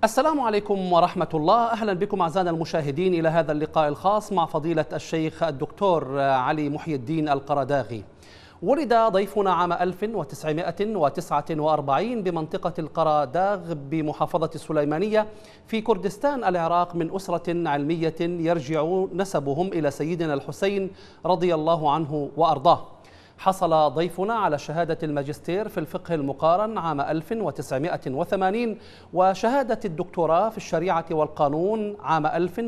السلام عليكم ورحمة الله. أهلا بكم أعزائنا المشاهدين إلى هذا اللقاء الخاص مع فضيلة الشيخ الدكتور علي محي الدين القرداغي. ولد ضيفنا عام 1949 بمنطقة القرداغ بمحافظة السليمانية في كردستان العراق من أسرة علمية يرجع نسبهم إلى سيدنا الحسين رضي الله عنه وأرضاه. حصل ضيفنا على شهادة الماجستير في الفقه المقارن عام 1980 وشهادة الدكتوراه في الشريعة والقانون عام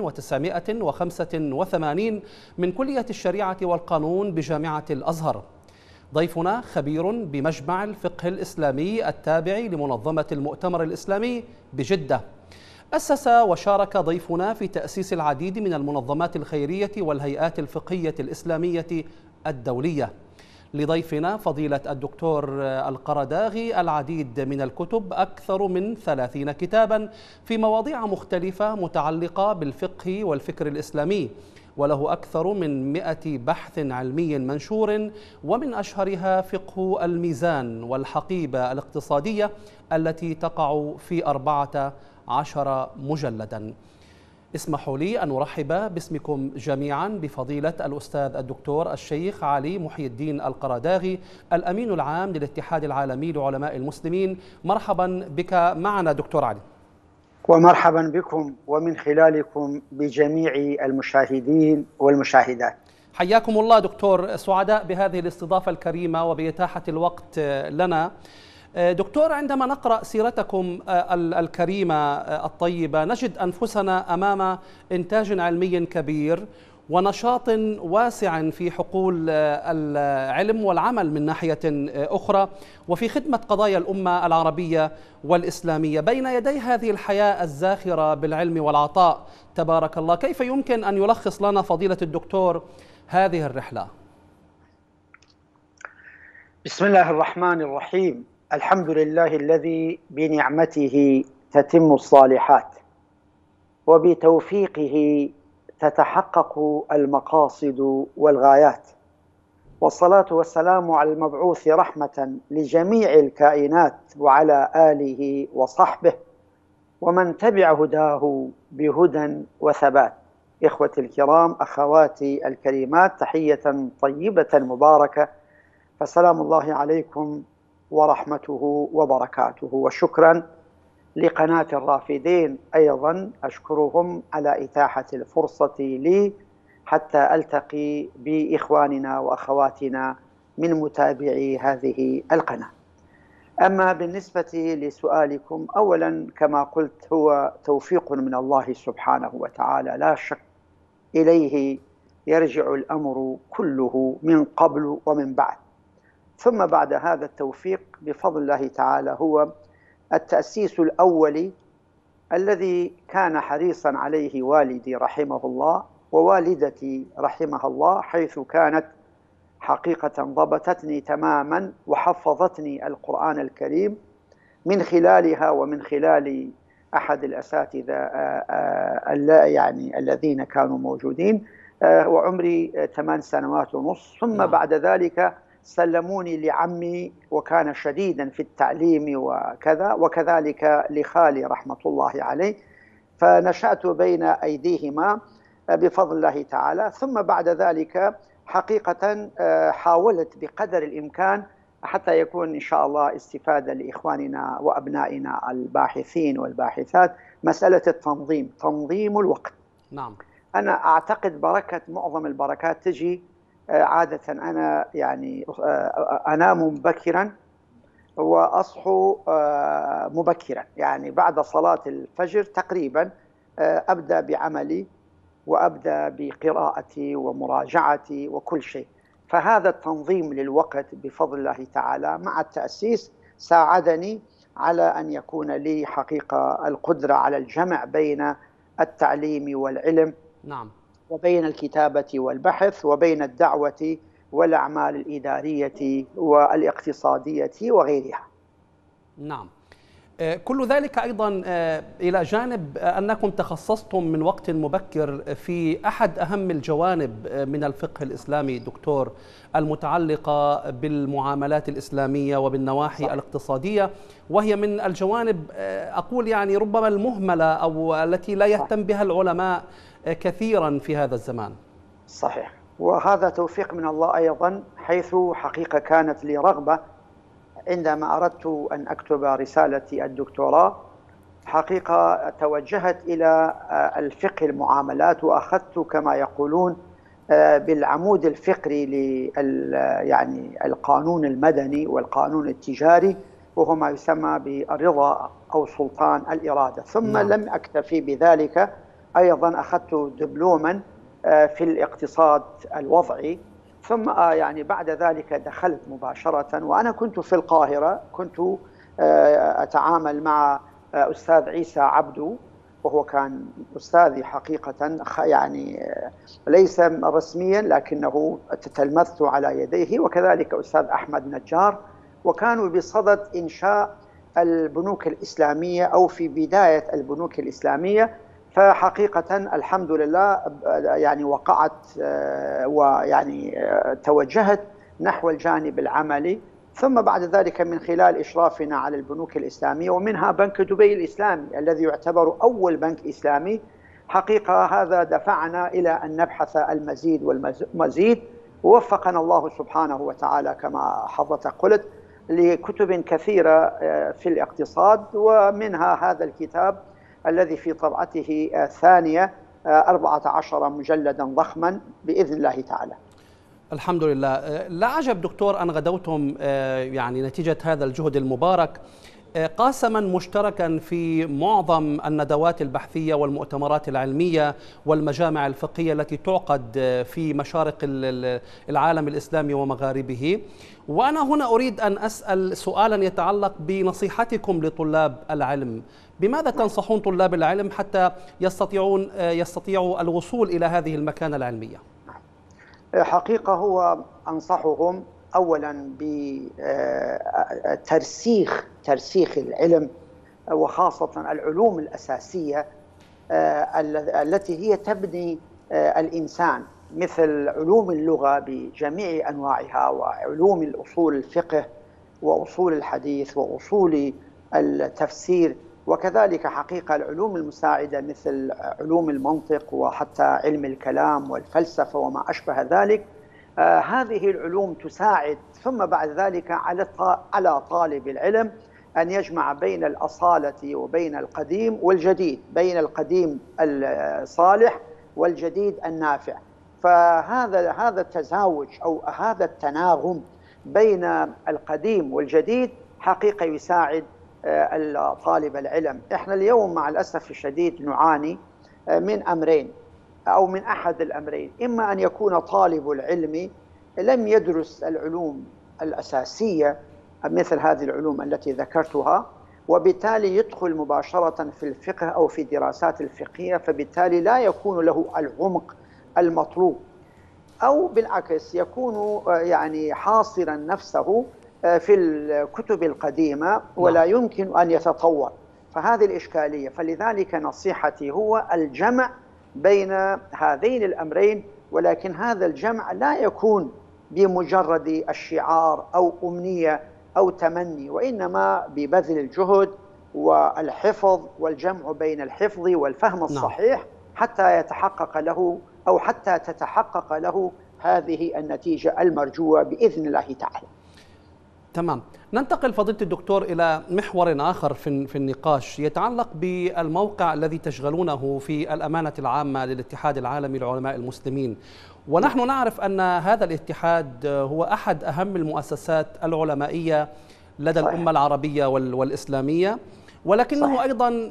1985 من كلية الشريعة والقانون بجامعة الأزهر. ضيفنا خبير بمجمع الفقه الإسلامي التابع لمنظمة المؤتمر الإسلامي بجدة. أسس وشارك ضيفنا في تأسيس العديد من المنظمات الخيرية والهيئات الفقهية الإسلامية الدولية. لضيفنا فضيلة الدكتور القرداغي العديد من الكتب، أكثر من 30 كتابا في مواضيع مختلفة متعلقة بالفقه والفكر الإسلامي، وله أكثر من 100 بحث علمي منشور، ومن أشهرها فقه الميزان والحقيبة الاقتصادية التي تقع في 14 مجلدا. اسمحوا لي أن أرحب باسمكم جميعا بفضيلة الأستاذ الدكتور الشيخ علي محي الدين القرداغي، الأمين العام للاتحاد العالمي لعلماء المسلمين. مرحبا بك معنا دكتور علي. ومرحبا بكم ومن خلالكم بجميع المشاهدين والمشاهدات. حياكم الله دكتور، سعداء بهذه الاستضافة الكريمة وبإتاحة الوقت لنا. دكتور، عندما نقرأ سيرتكم الكريمة الطيبة نجد أنفسنا أمام إنتاج علمي كبير ونشاط واسع في حقول العلم والعمل من ناحية أخرى، وفي خدمة قضايا الأمة العربية والإسلامية. بين يدي هذه الحياة الزاخرة بالعلم والعطاء تبارك الله، كيف يمكن أن يلخص لنا فضيلة الدكتور هذه الرحلة؟ بسم الله الرحمن الرحيم. الحمد لله الذي بنعمته تتم الصالحات وبتوفيقه تتحقق المقاصد والغايات، والصلاة والسلام على المبعوث رحمة لجميع الكائنات وعلى آله وصحبه ومن تبع هداه بهدى وثبات. إخوتي الكرام، أخواتي الكريمات، تحية طيبة مباركة، فسلام الله عليكم ورحمته وبركاته. وشكرا لقناة الرافدين، أيضا أشكرهم على إتاحة الفرصة لي حتى ألتقي بإخواننا وأخواتنا من متابعي هذه القناة. أما بالنسبة لسؤالكم، أولا كما قلت هو توفيق من الله سبحانه وتعالى لا شك، إليه يرجع الأمر كله من قبل ومن بعد. ثم بعد هذا التوفيق بفضل الله تعالى هو التأسيس الأولي الذي كان حريصا عليه والدي رحمه الله ووالدتي رحمها الله، حيث كانت حقيقة ضبطتني تماما وحفظتني القرآن الكريم من خلالها ومن خلال أحد الأساتذة يعني الذين كانوا موجودين، وعمري 8 سنوات ونصف. ثم بعد ذلك سلموني لعمي وكان شديدا في التعليم وكذا، وكذلك لخالي رحمة الله عليه، فنشأت بين أيديهما بفضل الله تعالى. ثم بعد ذلك حقيقة حاولت بقدر الإمكان حتى يكون إن شاء الله استفادة لإخواننا وأبنائنا الباحثين والباحثات، مسألة التنظيم، تنظيم الوقت. نعم. أنا أعتقد بركة معظم البركات تجي عادة، أنا يعني أنام مبكرا وأصحو مبكرا، يعني بعد صلاة الفجر تقريبا أبدأ بعملي وأبدأ بقراءتي ومراجعتي وكل شيء. فهذا التنظيم للوقت بفضل الله تعالى مع التأسيس ساعدني على أن يكون لي حقيقة القدرة على الجمع بين التعليم والعلم، نعم، وبين الكتابة والبحث، وبين الدعوة والأعمال الإدارية والاقتصادية وغيرها. نعم. كل ذلك أيضا إلى جانب أنكم تخصصتم من وقت مبكر في أحد أهم الجوانب من الفقه الإسلامي دكتور، المتعلقة بالمعاملات الإسلامية وبالنواحي الاقتصادية، وهي من الجوانب أقول يعني ربما المهملة أو التي لا يهتم بها العلماء كثيرا في هذا الزمان. صحيح، وهذا توفيق من الله أيضا، حيث حقيقة كانت لي رغبة عندما أردت أن أكتب رسالتي الدكتوراه. حقيقة توجهت إلى الفقه المعاملات، وأخذت كما يقولون بالعمود الفقري يعني القانون المدني والقانون التجاري، وهو ما يسمى بالرضا أو سلطان الإرادة. ثم لم أكتفي بذلك، أيضا أخذت دبلوما في الاقتصاد الوضعي. ثم يعني بعد ذلك دخلت مباشرة، وأنا كنت في القاهرة، كنت أتعامل مع أستاذ عيسى عبدو، وهو كان أستاذي حقيقة، يعني ليس رسميا لكنه تتلمذت على يديه، وكذلك أستاذ أحمد نجار، وكانوا بصدد إنشاء البنوك الإسلامية أو في بداية البنوك الإسلامية. فحقيقة الحمد لله يعني وقعت ويعني توجهت نحو الجانب العملي. ثم بعد ذلك من خلال إشرافنا على البنوك الإسلامية، ومنها بنك دبي الإسلامي الذي يعتبر أول بنك إسلامي، حقيقة هذا دفعنا إلى أن نبحث المزيد والمزيد. ووفقنا الله سبحانه وتعالى كما حضرتك قلت لكتب كثيرة في الاقتصاد، ومنها هذا الكتاب الذي في طبعته الثانية 14 مجلدا ضخما بإذن الله تعالى. الحمد لله. لا عجب دكتور أن غدوتم يعني نتيجة هذا الجهد المبارك قاسما مشتركا في معظم الندوات البحثية والمؤتمرات العلمية والمجامع الفقهية التي تعقد في مشارق العالم الإسلامي ومغاربه. وأنا هنا أريد أن أسأل سؤالا يتعلق بنصيحتكم لطلاب العلم. بماذا تنصحون طلاب العلم حتى يستطيعوا الوصول إلى هذه المكانة العلمية؟ حقيقة هو أنصحهم أولا بترسيخ العلم، وخاصة العلوم الأساسية التي هي تبني الإنسان، مثل علوم اللغة بجميع أنواعها، وعلوم الأصول الفقه وأصول الحديث وأصول التفسير، وكذلك حقيقة العلوم المساعدة مثل علوم المنطق وحتى علم الكلام والفلسفة وما أشبه ذلك. هذه العلوم تساعد. ثم بعد ذلك على طالب العلم أن يجمع بين الأصالة وبين القديم والجديد، بين القديم الصالح والجديد النافع. فهذا التزاوج أو هذا التناغم بين القديم والجديد حقيقة يساعد طالب العلم. احنا اليوم مع الأسف الشديد نعاني من أمرين أو من أحد الأمرين: إما أن يكون طالب العلم لم يدرس العلوم الأساسية مثل هذه العلوم التي ذكرتها، وبالتالي يدخل مباشرة في الفقه أو في الدراسات الفقهية، فبالتالي لا يكون له العمق المطلوب، أو بالعكس يكون يعني حاصرا نفسه في الكتب القديمة ولا يمكن أن يتطور. فهذه الإشكالية. فلذلك نصيحتي هو الجمع بين هذين الأمرين، ولكن هذا الجمع لا يكون بمجرد الشعار أو أمنية أو تمني، وإنما ببذل الجهد والحفظ والجمع بين الحفظ والفهم الصحيح حتى يتحقق له أو حتى تتحقق له هذه النتيجة المرجوة بإذن الله تعالى. تمام. ننتقل فضيلة الدكتور إلى محور آخر في النقاش يتعلق بالموقع الذي تشغلونه في الأمانة العامة للاتحاد العالمي لعلماء المسلمين. ونحن نعرف أن هذا الاتحاد هو أحد أهم المؤسسات العلمائية لدى الأمة العربية والإسلامية، ولكنه أيضا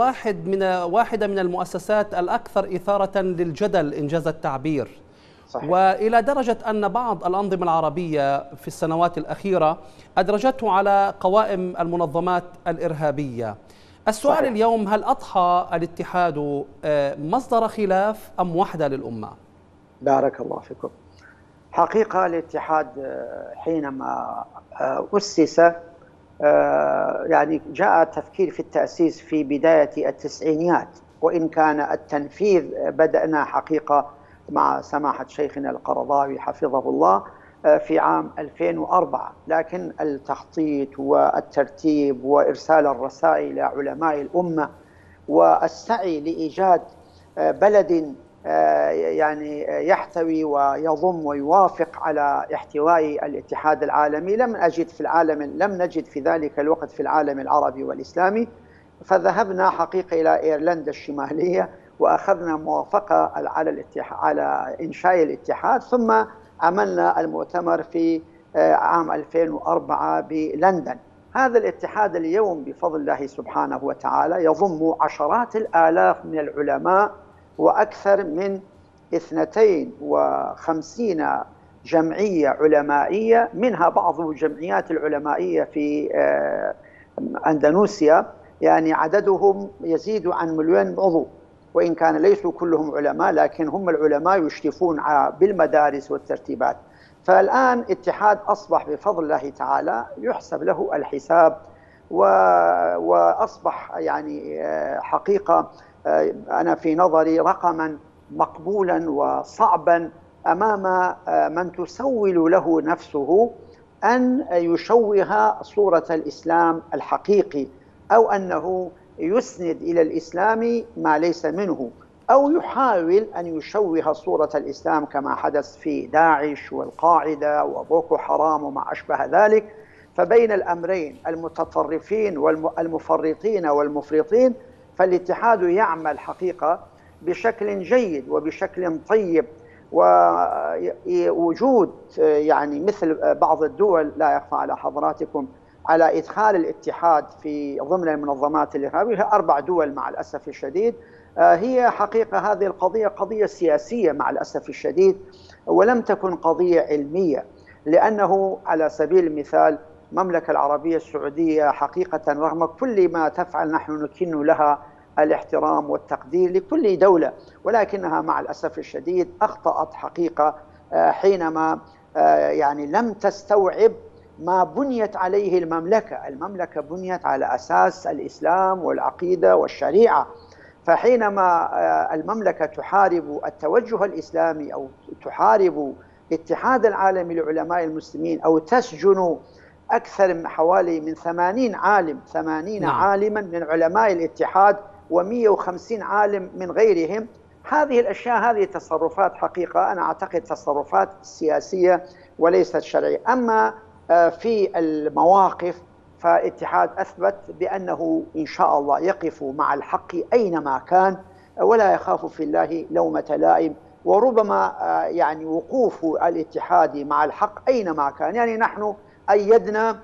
واحدة من المؤسسات الأكثر إثارة للجدل إنجاز التعبير. وإلى درجة أن بعض الأنظمة العربية في السنوات الأخيرة أدرجته على قوائم المنظمات الإرهابية. السؤال اليوم: هل أضحى الاتحاد مصدر خلاف أم وحدة للأمة؟ بارك الله فيكم. حقيقة الاتحاد حينما أسس يعني جاء التفكير في التأسيس في بداية التسعينيات، وإن كان التنفيذ بدأنا حقيقة مع سماحة شيخنا القرضاوي حفظه الله في عام 2004، لكن التخطيط والترتيب وإرسال الرسائل إلى علماء الأمة والسعي لإيجاد بلد يعني يحتوي ويضم ويوافق على احتواء الاتحاد العالمي لم نجد في ذلك الوقت في العالم العربي والإسلامي، فذهبنا حقيقة إلى إيرلندا الشمالية وأخذنا موافقة على إنشاء الاتحاد، ثم عملنا المؤتمر في عام 2004 بلندن. هذا الاتحاد اليوم بفضل الله سبحانه وتعالى يضم عشرات الآلاف من العلماء وأكثر من 52 جمعية علمائية، منها بعض الجمعيات العلمائية في أندونيسيا يعني عددهم يزيد عن 1,000,000 عضو، وإن كان ليسوا كلهم علماء لكن هم العلماء يشرفون بالمدارس والترتيبات. فالآن اتحاد أصبح بفضل الله تعالى يحسب له الحساب، وأصبح يعني حقيقة أنا في نظري رقما مقبولا وصعبا أمام من تسول له نفسه أن يشوه صورة الإسلام الحقيقي، أو أنه يسند إلى الإسلام ما ليس منه، أو يحاول أن يشوه صورة الإسلام كما حدث في داعش والقاعدة وبوكو حرام وما أشبه ذلك. فبين الأمرين المتطرفين والمفرطين والمفرطين، فالاتحاد يعمل حقيقة بشكل جيد وبشكل طيب، ووجود يعني مثل بعض الدول لا يخفى على حضراتكم على إدخال الاتحاد في ضمن المنظمات الإرهابية، 4 دول مع الأسف الشديد. هي حقيقة هذه القضية قضية سياسية مع الأسف الشديد، ولم تكن قضية علمية، لأنه على سبيل المثال المملكة العربية السعودية حقيقة رغم كل ما تفعل نحن نكن لها الاحترام والتقدير لكل دولة، ولكنها مع الأسف الشديد أخطأت حقيقة حينما يعني لم تستوعب ما بنيت عليه المملكة بنيت على أساس الإسلام والعقيدة والشريعة. فحينما المملكة تحارب التوجه الإسلامي أو تحارب الاتحاد العالمي لعلماء المسلمين أو تسجن أكثر من حوالي من 80 عالما من علماء الاتحاد و150 عالم من غيرهم، هذه الأشياء هذه تصرفات حقيقة أنا أعتقد تصرفات سياسية وليست شرعية. أما في المواقف فالاتحاد أثبت بأنه إن شاء الله يقف مع الحق أينما كان ولا يخاف في الله لومة لائم، وربما يعني وقوف الاتحاد مع الحق أينما كان، يعني نحن أيدنا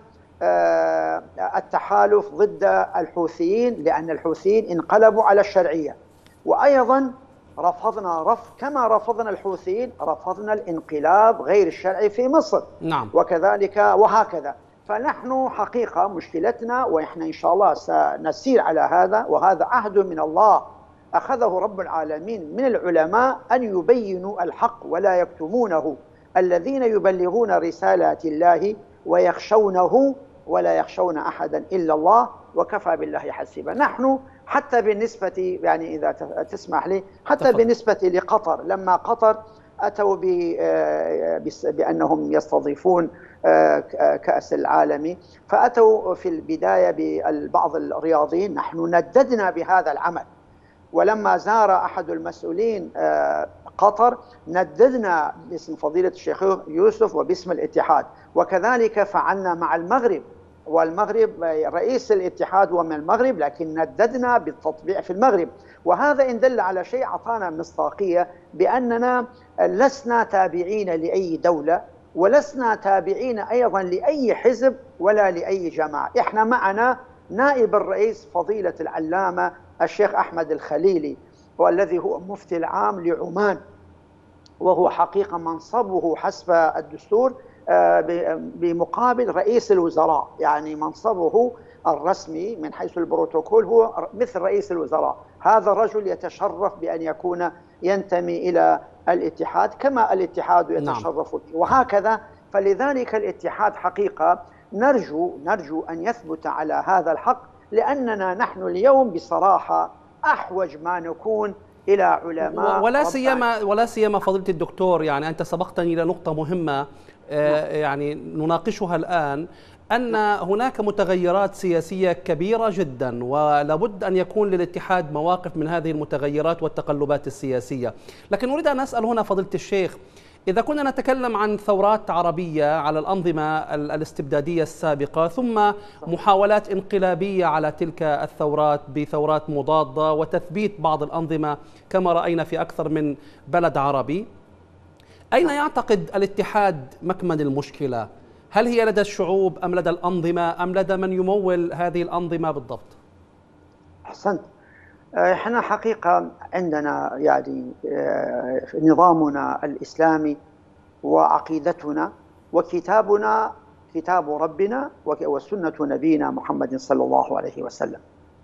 التحالف ضد الحوثيين لأن الحوثيين انقلبوا على الشرعية، وأيضا رفضنا كما رفضنا الحوثيين رفضنا الانقلاب غير الشرعي في مصر. نعم. وكذلك وهكذا. فنحن حقيقة مشكلتنا، وإحنا إن شاء الله سنسير على هذا، وهذا عهد من الله أخذه رب العالمين من العلماء أن يبينوا الحق ولا يكتمونه، الذين يبلغون رسالات الله ويخشونه ولا يخشون أحدا إلا الله وكفى بالله حسيبا. نحن حتى بالنسبة يعني إذا تسمح لي حتى بالنسبة لقطر، لما قطر أتوا بأنهم يستضيفون كأس العالمي، فأتوا في البداية ببعض الرياضيين، نحن نددنا بهذا العمل، ولما زار أحد المسؤولين قطر نددنا باسم فضيلة الشيخ يوسف وباسم الاتحاد، وكذلك فعلنا مع المغرب، والمغرب رئيس الاتحاد ومن المغرب، لكن نددنا بالتطبيع في المغرب. وهذا إن دل على شيء أعطانا مصداقية بأننا لسنا تابعين لأي دولة، ولسنا تابعين أيضا لأي حزب ولا لأي جماعة. إحنا معنا نائب الرئيس فضيلة العلامة الشيخ أحمد الخليلي، والذي هو مفتي العام لعمان، وهو حقيقة منصبه حسب الدستور بمقابل رئيس الوزراء، يعني منصبه الرسمي من حيث البروتوكول هو مثل رئيس الوزراء. هذا الرجل يتشرف بأن يكون ينتمي إلى الاتحاد كما الاتحاد يتشرف به، وهكذا. فلذلك الاتحاد حقيقة نرجو أن يثبت على هذا الحق، لأننا نحن اليوم بصراحة أحوج ما نكون إلى علماء ولا سيما فضيلة الدكتور، يعني أنت سبقتني إلى نقطة مهمة يعني نناقشها الآن، أن هناك متغيرات سياسية كبيرة جدا، ولابد أن يكون للاتحاد مواقف من هذه المتغيرات والتقلبات السياسية. لكن أريد أن أسأل هنا فضيلة الشيخ، إذا كنا نتكلم عن ثورات عربية على الأنظمة الاستبدادية السابقة، ثم محاولات انقلابية على تلك الثورات بثورات مضادة وتثبيت بعض الأنظمة كما رأينا في أكثر من بلد عربي، أين يعتقد الاتحاد مكمن المشكلة؟ هل هي لدى الشعوب أم لدى الأنظمة أم لدى من يمول هذه الأنظمة بالضبط؟ أحسنت. احنا حقيقة عندنا يعني نظامنا الإسلامي وعقيدتنا وكتابنا كتاب ربنا وسنة نبينا محمد صلى الله عليه وسلم.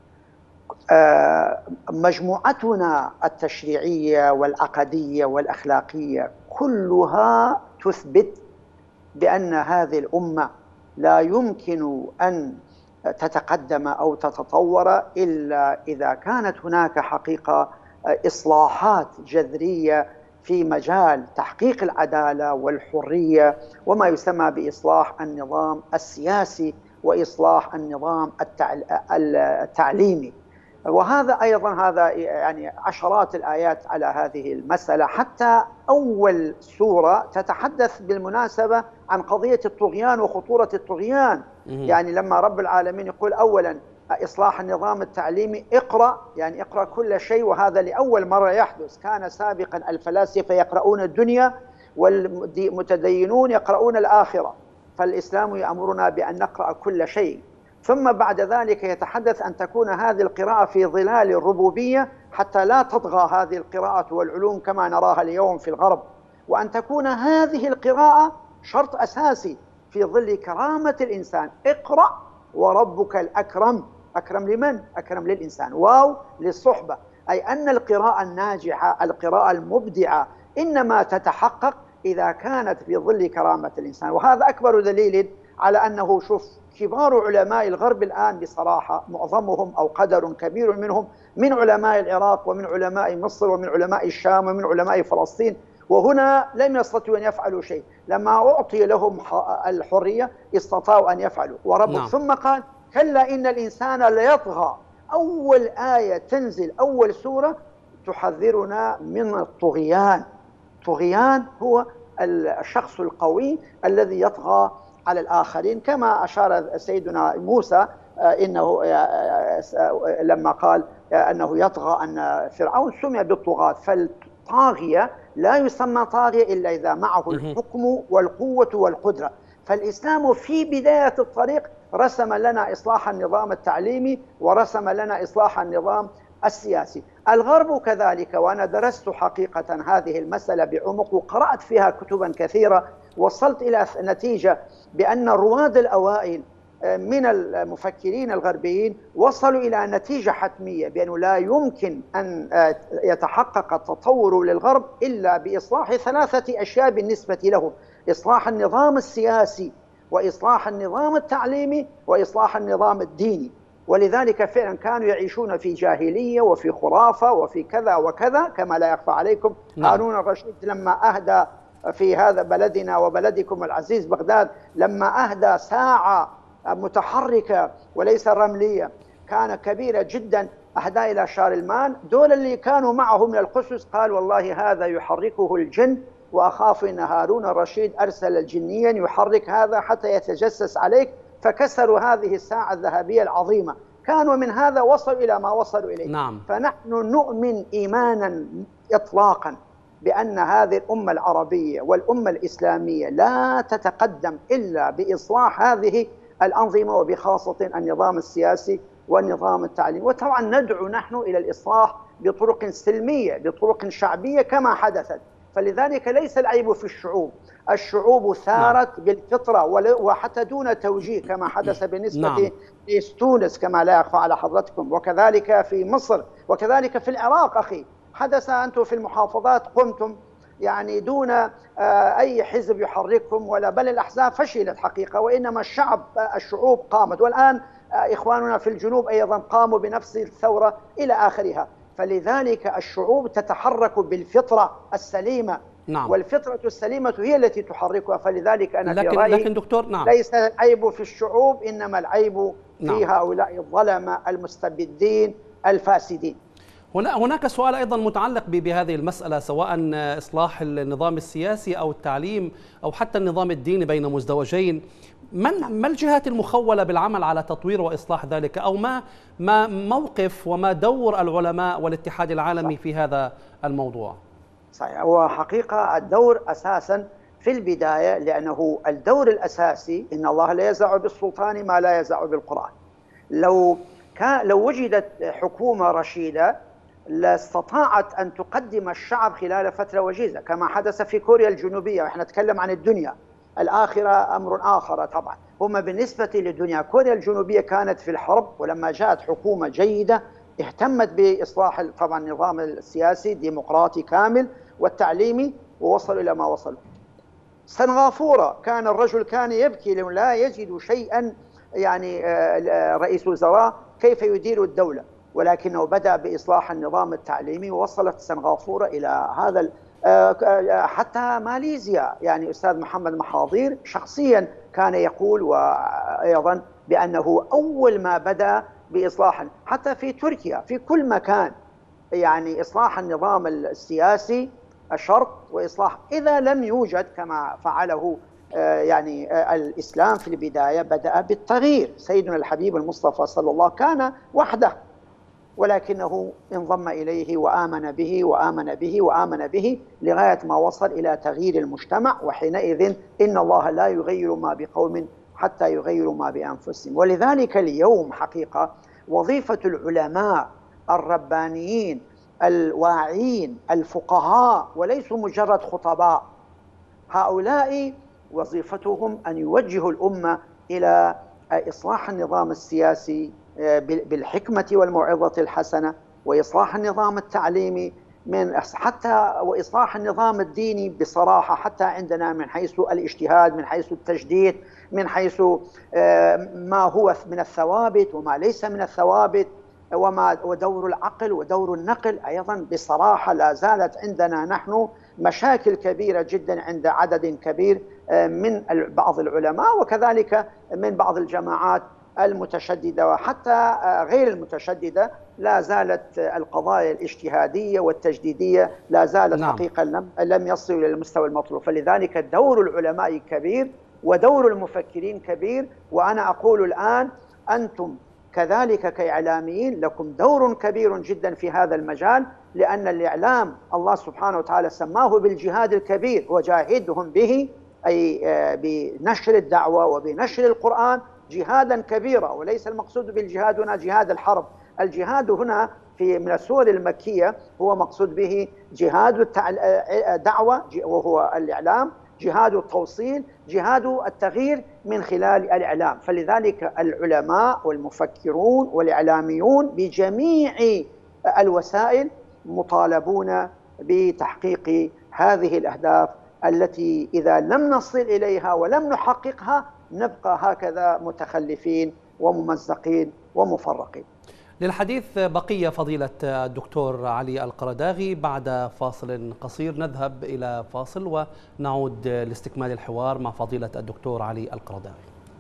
مجموعتنا التشريعية والعقدية والأخلاقية كلها تثبت بأن هذه الأمة لا يمكن أن تتقدم أو تتطور إلا إذا كانت هناك حقيقة إصلاحات جذرية في مجال تحقيق العدالة والحرية، وما يسمى بإصلاح النظام السياسي وإصلاح النظام التعليمي. وهذا أيضا هذا يعني عشرات الآيات على هذه المسألة، حتى أول سورة تتحدث بالمناسبة عن قضية الطغيان وخطورة الطغيان. يعني لما رب العالمين يقول أولا إصلاح النظام التعليمي، اقرأ يعني اقرأ كل شيء، وهذا لأول مرة يحدث. كان سابقا الفلاسفة يقرؤون الدنيا والمتدينون يقرؤون الآخرة، فالإسلام يأمرنا بأن نقرأ كل شيء. ثم بعد ذلك يتحدث أن تكون هذه القراءة في ظلال الربوبية حتى لا تطغى هذه القراءة والعلوم كما نراها اليوم في الغرب، وأن تكون هذه القراءة شرط أساسي في ظل كرامة الإنسان. اقرأ وربك الأكرم. أكرم لمن؟ أكرم للإنسان. واو للصحبة، أي أن القراءة الناجحة القراءة المبدعة إنما تتحقق إذا كانت في ظل كرامة الإنسان. وهذا أكبر دليل على أنه شوف كبار علماء الغرب الآن بصراحة معظمهم أو قدر كبير منهم من علماء العراق ومن علماء مصر ومن علماء الشام ومن علماء فلسطين، وهنا لم يستطيعوا أن يفعلوا شيء. لما أعطي لهم الحرية استطاعوا أن يفعلوا وربك. ثم قال كلا إن الإنسان ليطغى. أول آية تنزل أول سورة تحذرنا من الطغيان. طغيان هو الشخص القوي الذي يطغى على الآخرين، كما أشار سيدنا موسى إنه لما قال أنه يطغى أن فرعون سمي بالطغاة. فالطاغية لا يسمى طاغية إلا إذا معه الحكم والقوة والقدرة. فالإسلام في بداية الطريق رسم لنا إصلاح النظام التعليمي ورسم لنا إصلاح النظام السياسي. الغرب كذلك، وأنا درست حقيقة هذه المسألة بعمق وقرأت فيها كتبا كثيرة، وصلت إلى نتيجة بأن الرواد الأوائل من المفكرين الغربيين وصلوا إلى نتيجة حتمية بأنه لا يمكن أن يتحقق التطور للغرب إلا بإصلاح ثلاثة أشياء بالنسبة لهم: إصلاح النظام السياسي وإصلاح النظام التعليمي وإصلاح النظام الديني. ولذلك فعلا كانوا يعيشون في جاهلية وفي خرافة وفي كذا وكذا، كما لا يخفى عليكم. هارون الرشيد لما أهدى في هذا بلدنا وبلدكم العزيز بغداد، لما أهدى ساعة متحركة وليس رملية كان كبيرة جدا، أهدى إلى شارلمان. دول اللي كانوا معه من القسس قال والله هذا يحركه الجن، وأخاف أن هارون الرشيد أرسل جنيا يحرك هذا حتى يتجسس عليك، فكسروا هذه الساعة الذهبية العظيمة. كانوا من هذا وصلوا إلى ما وصلوا إليه. نعم. فنحن نؤمن إيمانا إطلاقا بأن هذه الأمة العربية والأمة الإسلامية لا تتقدم إلا بإصلاح هذه الأنظمة، وبخاصة النظام السياسي والنظام التعليمي. وطبعا ندعو نحن إلى الإصلاح بطرق سلمية بطرق شعبية كما حدثت. فلذلك ليس العيب في الشعوب، الشعوب ثارت بالفطرة وحتى دون توجيه، كما حدث بالنسبة لتونس كما لا يخفى على حضرتكم، وكذلك في مصر، وكذلك في العراق. أخي حدث، أنتم في المحافظات قمتم يعني دون أي حزب يحركهم، ولا بل الأحزاب فشلت حقيقة، وإنما الشعوب قامت. والآن إخواننا في الجنوب أيضا قاموا بنفس الثورة إلى آخرها. فلذلك الشعوب تتحرك بالفطرة السليمة، نعم. والفطرة السليمة هي التي تحركها. فلذلك أنا في لكن رأيي دكتور، نعم. ليس العيب في الشعوب، إنما العيب في نعم. هؤلاء الظلمة المستبدين الفاسدين. هناك سؤال أيضا متعلق بهذه المسألة، سواء إصلاح النظام السياسي أو التعليم أو حتى النظام الديني بين مزدوجين. ما الجهات المخولة بالعمل على تطوير وإصلاح ذلك، أو ما موقف وما دور العلماء والاتحاد العالمي في هذا الموضوع؟ صحيح. هو حقيقة الدور أساسا في البداية، لأنه الدور الأساسي إن الله لا يزع بالسلطان ما لا يزع بالقرآن. لو وجدت حكومة رشيدة لاستطاعت أن تقدم الشعب خلال فترة وجيزة، كما حدث في كوريا الجنوبية. وإحنا نتكلم عن الدنيا الآخرة أمر آخر طبعا. هم بالنسبة للدنيا، كوريا الجنوبية كانت في الحرب، ولما جاءت حكومة جيدة اهتمت بإصلاح طبعا النظام السياسي ديمقراطي كامل والتعليمي، ووصلوا إلى ما وصلوا. سنغافورة كان الرجل كان يبكي لأنه لا يجد شيئا، يعني رئيس وزراء كيف يدير الدولة، ولكنه بدأ بإصلاح النظام التعليمي، ووصلت سنغافورة إلى هذا. حتى ماليزيا، يعني أستاذ محمد محاضير شخصيا كان يقول وأيضا بأنه أول ما بدأ بإصلاح، حتى في تركيا في كل مكان، يعني إصلاح النظام السياسي شرط، وإصلاح إذا لم يوجد كما فعله يعني الإسلام في البداية بدأ بالتغيير. سيدنا الحبيب المصطفى صلى الله عليه وسلم كان وحده، ولكنه انضم إليه وآمن به وآمن به وآمن به لغاية ما وصل إلى تغيير المجتمع. وحينئذ إن الله لا يغير ما بقوم حتى يغيروا ما بأنفسهم. ولذلك اليوم حقيقة وظيفة العلماء الربانيين الواعين الفقهاء، وليسوا مجرد خطباء، هؤلاء وظيفتهم أن يوجهوا الأمة إلى إصلاح النظام السياسي بالحكمة والموعظة الحسنة، وإصلاح النظام التعليمي حتى وإصلاح النظام الديني بصراحة، حتى عندنا من حيث الاجتهاد، من حيث التجديد، من حيث ما هو من الثوابت وما ليس من الثوابت، ودور العقل ودور النقل. أيضا بصراحة لا زالت عندنا نحن مشاكل كبيرة جدا عند عدد كبير من بعض العلماء، وكذلك من بعض الجماعات المتشددة وحتى غير المتشددة. لا زالت القضايا الاجتهادية والتجديدية لا زالت حقيقة لم يصلوا إلى المستوى المطلوب. فلذلك دور العلماء كبير ودور المفكرين كبير. وأنا أقول الآن أنتم كذلك كإعلاميين لكم دور كبير جدا في هذا المجال، لأن الإعلام الله سبحانه وتعالى سماه بالجهاد الكبير، وجاهدهم به أي بنشر الدعوة وبنشر القرآن جهادا كبيرا. وليس المقصود بالجهاد هنا جهاد الحرب، الجهاد هنا من السور المكية هو مقصود به جهاد الدعوة وهو الإعلام، جهاد التوصيل، جهاد التغيير من خلال الإعلام. فلذلك العلماء والمفكرون والإعلاميون بجميع الوسائل مطالبون بتحقيق هذه الأهداف، التي إذا لم نصل إليها ولم نحققها نبقى هكذا متخلفين وممزقين ومفرقين. للحديث بقية فضيلة الدكتور علي القرداغي. بعد فاصل قصير نذهب إلى فاصل ونعود لاستكمال الحوار مع فضيلة الدكتور علي القرداغي.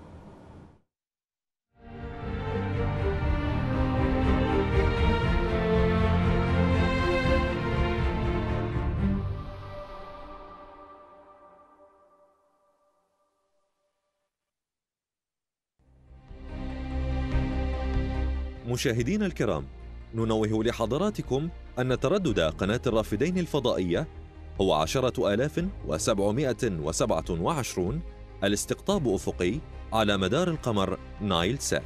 مشاهدينا الكرام، ننوه لحضراتكم أن تردد قناة الرافدين الفضائية هو 10,727 الاستقطاب أفقي على مدار القمر نايل سات.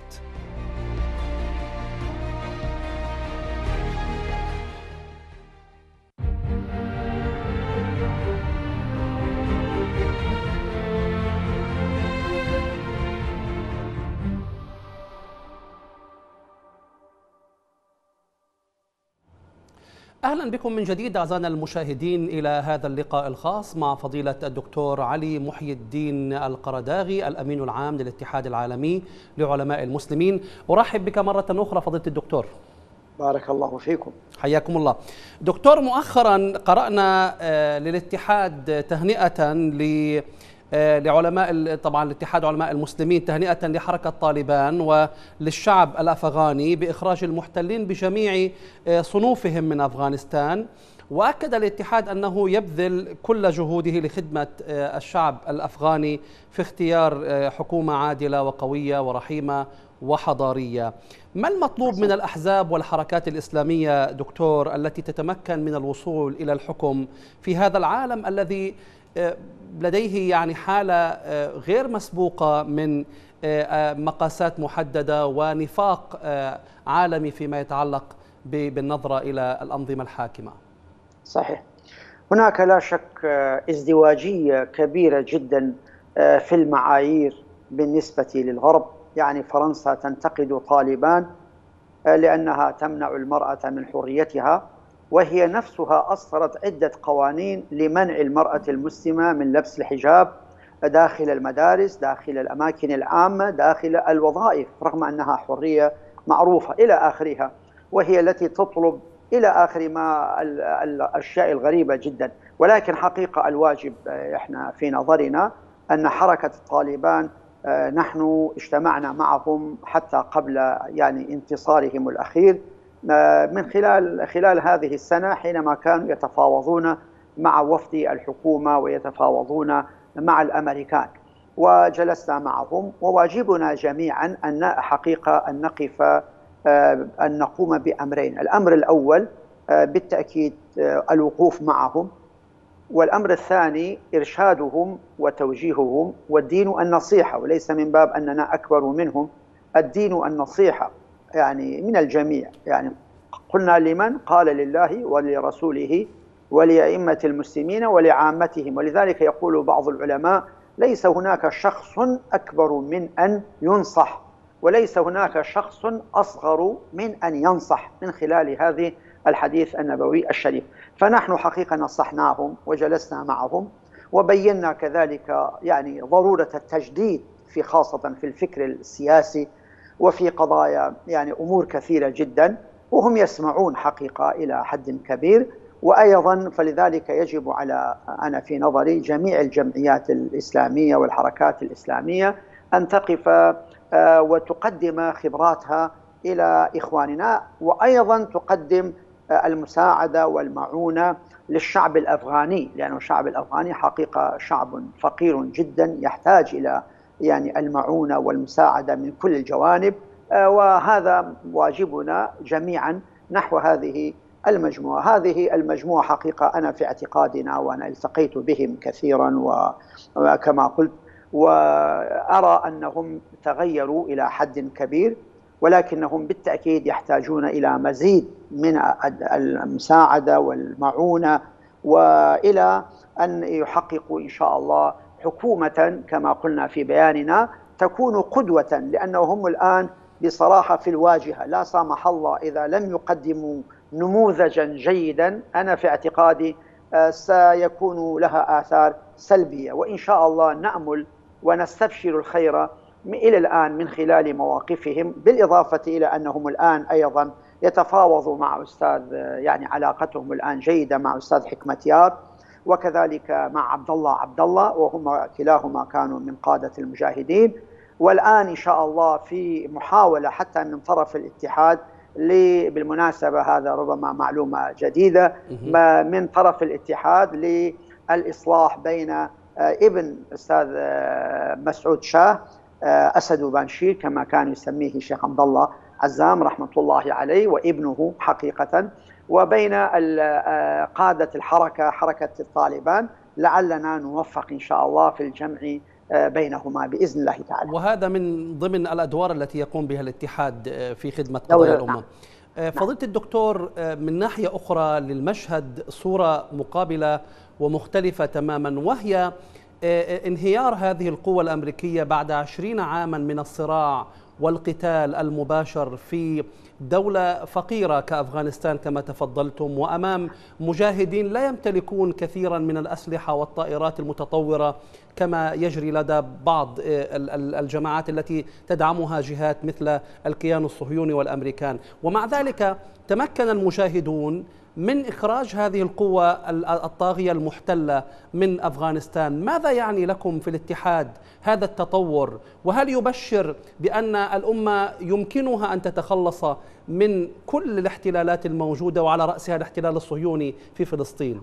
أهلا بكم من جديد أعزائنا المشاهدين إلى هذا اللقاء الخاص مع فضيلة الدكتور علي محي الدين القرداغي الأمين العام للاتحاد العالمي لعلماء المسلمين. أرحب بك مرة أخرى فضيلة الدكتور. بارك الله فيكم. حياكم الله. دكتور، مؤخرا قرأنا للاتحاد تهنئة لعلماء، طبعا الاتحاد علماء المسلمين، تهنئة لحركة طالبان وللشعب الأفغاني بإخراج المحتلين بجميع صنوفهم من أفغانستان، وأكد الاتحاد أنه يبذل كل جهوده لخدمة الشعب الأفغاني في اختيار حكومة عادلة وقوية ورحيمة وحضارية. ما المطلوب من الأحزاب والحركات الإسلامية دكتور التي تتمكن من الوصول إلى الحكم في هذا العالم الذي لديه يعني حالة غير مسبوقة من مقاسات محددة ونفاق عالمي فيما يتعلق بالنظرة إلى الأنظمة الحاكمة؟ صحيح، هناك لا شك ازدواجية كبيرة جدا في المعايير بالنسبة للغرب. يعني فرنسا تنتقد طالبان لأنها تمنع المرأة من حريتها، وهي نفسها أصدرت عدة قوانين لمنع المرأة المسلمة من لبس الحجاب داخل المدارس، داخل الأماكن العامة، داخل الوظائف، رغم أنها حرية معروفة إلى آخرها، وهي التي تطلب إلى آخر ما الأشياء الغريبة جدا. ولكن حقيقة الواجب إحنا في نظرنا أن حركة الطالبان نحن اجتمعنا معهم حتى قبل يعني انتصارهم الأخير من خلال هذه السنة، حينما كانوا يتفاوضون مع وفد الحكومة ويتفاوضون مع الأمريكان، وجلسنا معهم. وواجبنا جميعا أن حقيقة أن نقف أن نقوم بأمرين. الأمر الأول بالتأكيد الوقوف معهم، والأمر الثاني إرشادهم وتوجيههم، والدين النصيحة، وليس من باب أننا أكبر منهم. الدين النصيحة يعني من الجميع. يعني قلنا لمن؟ قال لله ولرسوله ولأئمة المسلمين ولعامتهم. ولذلك يقول بعض العلماء: ليس هناك شخص أكبر من أن ينصح، وليس هناك شخص أصغر من أن ينصح، من خلال هذه الحديث النبوي الشريف. فنحن حقيقة نصحناهم وجلسنا معهم، وبينا كذلك يعني ضرورة التجديد في خاصة في الفكر السياسي وفي قضايا يعني أمور كثيرة جدا، وهم يسمعون حقيقة إلى حد كبير. وأيضا فلذلك يجب على أنا في نظري جميع الجمعيات الإسلامية والحركات الإسلامية أن تقف وتقدم خبراتها إلى إخواننا، وأيضا تقدم المساعدة والمعونة للشعب الأفغاني، لأن الشعب الأفغاني حقيقة شعب فقير جدا يحتاج إلى يعني المعونة والمساعدة من كل الجوانب. وهذا واجبنا جميعا نحو هذه المجموعة. هذه المجموعة حقيقة أنا في اعتقادنا، وأنا التقيت بهم كثيرا وكما قلت، وأرى أنهم تغيروا إلى حد كبير، ولكنهم بالتأكيد يحتاجون إلى مزيد من المساعدة والمعونة، وإلى أن يحققوا إن شاء الله حكومة كما قلنا في بياننا تكون قدوة، لأنهم الآن بصراحة في الواجهة. لا سامح الله إذا لم يقدموا نموذجا جيدا، أنا في اعتقادي سيكون لها آثار سلبية. وإن شاء الله نأمل ونستبشر الخير إلى الآن من خلال مواقفهم، بالإضافة إلى أنهم الآن أيضا يتفاوضوا مع أستاذ، يعني علاقتهم الآن جيدة مع أستاذ حكمتيار، وكذلك مع عبد الله، وهم كلاهما كانوا من قادة المجاهدين. والآن إن شاء الله في محاولة حتى من طرف الاتحاد، بالمناسبة هذا ربما معلومة جديدة، من طرف الاتحاد للإصلاح بين ابن أستاذ مسعود شاه أسد بانشير كما كان يسميه الشيخ عبد الله عزام رحمة الله عليه وابنه حقيقة، وبين قادة الحركة، حركة الطالبان. لعلنا نوفق إن شاء الله في الجمع بينهما بإذن الله تعالى. وهذا من ضمن الأدوار التي يقوم بها الاتحاد في خدمة قضايا الأمة. فضيلة الدكتور، من ناحية أخرى للمشهد صورة مقابلة ومختلفة تماما، وهي انهيار هذه القوة الأمريكية بعد 20 عاما من الصراع والقتال المباشر في دولة فقيرة كأفغانستان كما تفضلتم، وأمام مجاهدين لا يمتلكون كثيرا من الأسلحة والطائرات المتطورة كما يجري لدى بعض الجماعات التي تدعمها جهات مثل الكيان الصهيوني والأمريكان، ومع ذلك تمكن المجاهدون من إخراج هذه القوة الطاغية المحتلة من أفغانستان. ماذا يعني لكم في الاتحاد هذا التطور؟ وهل يبشر بأن الأمة يمكنها أن تتخلص من كل الاحتلالات الموجودة وعلى رأسها الاحتلال الصهيوني في فلسطين؟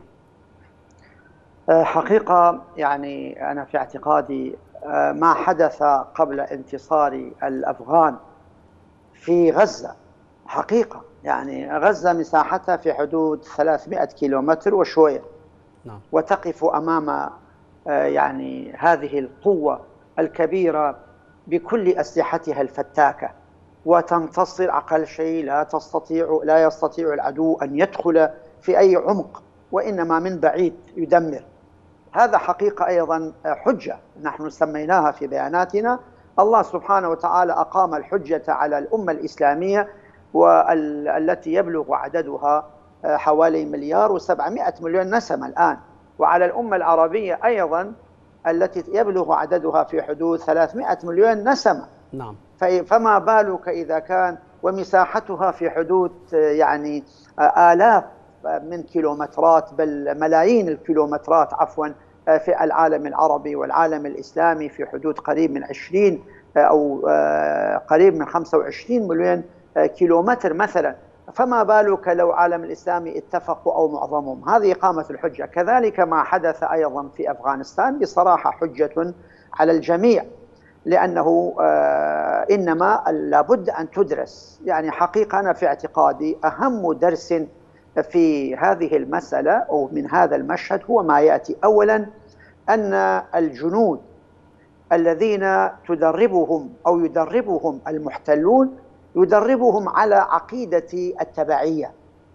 حقيقة يعني أنا في اعتقادي ما حدث قبل انتصار الأفغان في غزة حقيقة، يعني غزة مساحتها في حدود 300 كيلومتر وشوية، وتقف أمام يعني هذه القوة الكبيرة بكل أسلحتها الفتاكة، وتنتصر أقل شيء. لا يستطيع العدو أن يدخل في أي عمق، وإنما من بعيد يدمر. هذا حقيقة أيضا حجة نحن سميناها في بياناتنا. الله سبحانه وتعالى أقام الحجة على الأمة الإسلامية والتي يبلغ عددها حوالي 1,700,000,000 نسمة الآن، وعلى الأمة العربية أيضا التي يبلغ عددها في حدود 300,000,000 نسمة. نعم. فما بالك إذا كان ومساحتها في حدود يعني آلاف من كيلومترات، بل ملايين الكيلومترات عفوا، في العالم العربي والعالم الإسلامي في حدود قريب من 20 أو قريب من 25 مليون كيلومتر مثلا. فما بالك لو عالم الإسلامي اتفقوا أو معظمهم؟ هذه إقامة الحجة. كذلك ما حدث أيضا في أفغانستان بصراحة حجة على الجميع، لأنه إنما لابد أن تدرس. يعني حقيقة أنا في اعتقادي أهم درس في هذه المسألة أو من هذا المشهد هو ما يأتي. أولا أن الجنود الذين تدربهم أو يدربهم المحتلون يدربهم على عقيدة التبعية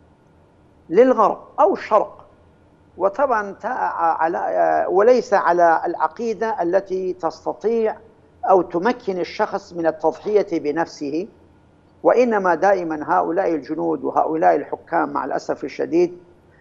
للغرب أو الشرق، وطبعا وليس على العقيدة التي تستطيع أو تمكن الشخص من التضحية بنفسه. وإنما دائما هؤلاء الجنود وهؤلاء الحكام مع الأسف الشديد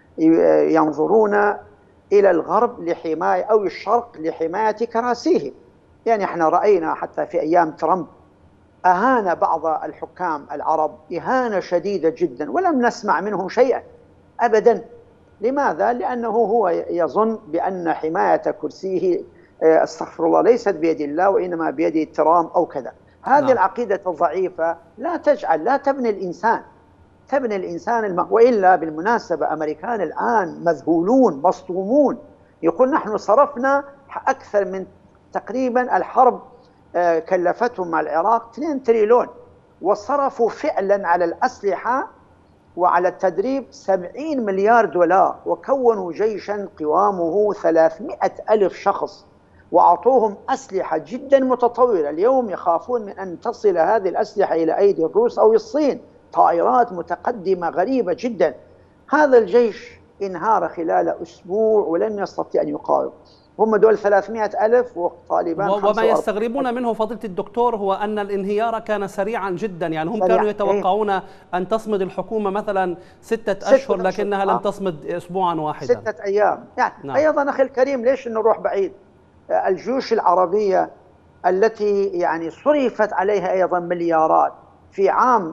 ينظرون إلى الغرب لحماية أو الشرق لحماية كراسيهم. يعني احنا رأينا حتى في أيام ترامب أهان بعض الحكام العرب إهانة شديدة جدا ولم نسمع منهم شيئا أبدا. لماذا؟ لأنه هو يظن بأن حماية كرسيه استغفر الله ليست بيد الله وإنما بيد ترامب أو كذا. هذه العقيدة الضعيفة لا تبني الإنسان، تبني الإنسان وإلا بالمناسبة أمريكان الآن مذهولون مصدومون، يقول نحن صرفنا أكثر من تقريبا الحرب كلفتهم مع العراق 2 تريليون، وصرفوا فعلا على الأسلحة وعلى التدريب 70 مليار دولار، وكونوا جيشا قوامه 300,000 شخص، وأعطوهم أسلحة جدا متطورة. اليوم يخافون من أن تصل هذه الأسلحة إلى أيدي الروس أو الصين، طائرات متقدمة غريبة جدا. هذا الجيش انهار خلال أسبوع ولم يستطيع أن يقاوم. هم دول 300,000 وطالبان. وما يستغربون منه فضيلة الدكتور هو أن الانهيار كان سريعا جدا. يعني هم كانوا يتوقعون أن تصمد الحكومة مثلا 6 أشهر لكنها لم تصمد أسبوعا واحدا، 6 أيام. يعني أيضا أخي الكريم ليش نروح بعيد؟ الجيوش العربية التي يعني صرفت عليها أيضا مليارات في عام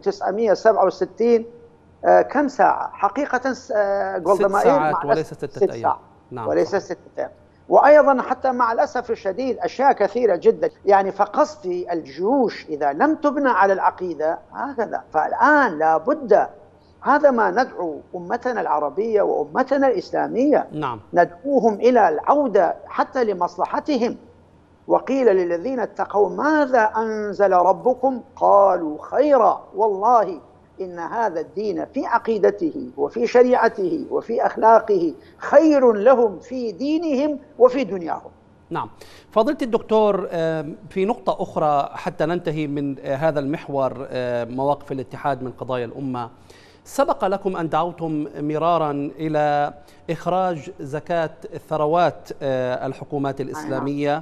1967 كم ساعة؟ حقيقة 6 ساعات وليس 6 أيام. نعم. وليس 6 أيام. وأيضا حتى مع الأسف الشديد أشياء كثيرة جدا. يعني فقصدي الجيوش إذا لم تبنى على العقيدة هكذا، فالآن لابد، هذا ما ندعو أمتنا العربية وأمتنا الإسلامية. نعم. ندعوهم إلى العودة حتى لمصلحتهم. وقيل للذين اتقوا ماذا أنزل ربكم قالوا خيرا، والله إن هذا الدين في عقيدته وفي شريعته وفي أخلاقه خير لهم في دينهم وفي دنياهم. نعم. فضيلة الدكتور، في نقطة أخرى حتى ننتهي من هذا المحور مواقف الاتحاد من قضايا الأمة، سبق لكم أن دعوتم مرارا إلى إخراج زكاة ثروات الحكومات الإسلامية،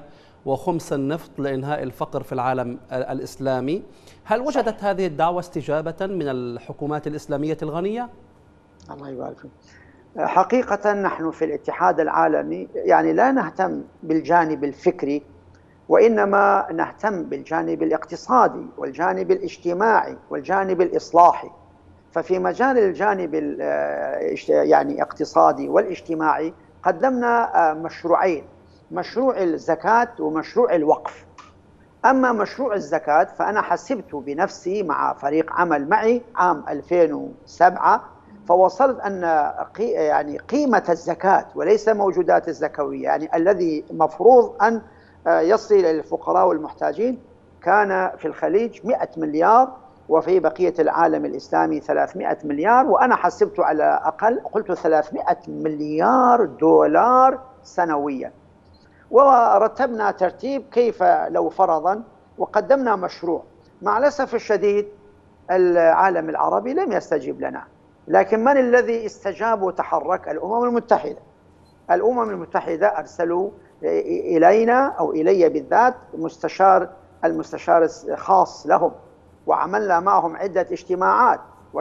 وخمس النفط لإنهاء الفقر في العالم الإسلامي. هل وجدت هذه الدعوة استجابة من الحكومات الإسلامية الغنية؟ الله يبارك فيك. حقيقة نحن في الاتحاد العالمي يعني لا نهتم بالجانب الفكري، وإنما نهتم بالجانب الاقتصادي والجانب الاجتماعي والجانب الإصلاحي. ففي مجال الجانب يعني الاقتصادي والاجتماعي قدمنا مشروعين، مشروع الزكاة ومشروع الوقف. أما مشروع الزكاة فأنا حسبت بنفسي مع فريق عمل معي عام 2007، فوصلت أن يعني قيمة الزكاة وليس موجودات الزكوية، يعني الذي مفروض أن يصل إلى الفقراء والمحتاجين كان في الخليج 100 مليار، وفي بقية العالم الإسلامي 300 مليار، وأنا حسبت على أقل قلت 300 مليار دولار سنويا. ورتبنا ترتيب كيف لو فرضا وقدمنا مشروع. مع الأسف الشديد العالم العربي لم يستجيب لنا، لكن من الذي استجاب وتحرك؟ الأمم المتحدة. الأمم المتحدة أرسلوا إلينا أو إلي بالذات المستشار خاص لهم، وعملنا معهم عدة اجتماعات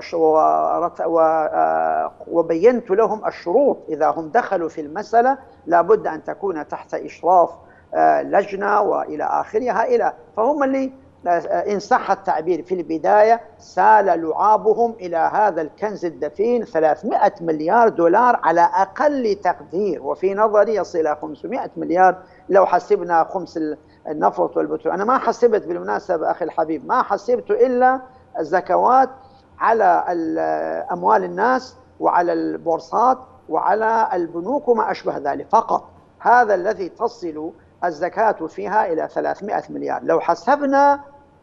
وبينت لهم الشروط. إذا هم دخلوا في المسألة لابد أن تكون تحت إشراف لجنة وإلى آخرها. فهم اللي إن صح التعبير في البداية سال لعابهم إلى هذا الكنز الدفين 300 مليار دولار على أقل تقدير، وفي نظري يصل إلى 500 مليار لو حسبنا خمس النفط والبترول. أنا ما حسبت بالمناسبة أخي الحبيب، ما حسبت إلا الزكوات على أموال الناس وعلى البورصات وعلى البنوك وما أشبه ذلك فقط. هذا الذي تصل الزكاة فيها إلى 300 مليار. لو حسبنا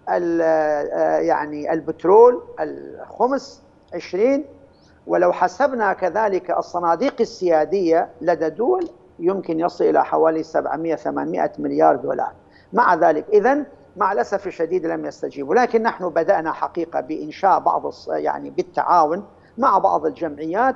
يعني البترول الخمس 20، ولو حسبنا كذلك الصناديق السيادية لدى دول يمكن يصل إلى حوالي 700-800 مليار دولار. مع ذلك إذن مع الأسف الشديد لم يستجيبوا، لكن نحن بدأنا حقيقة بإنشاء يعني بالتعاون مع بعض الجمعيات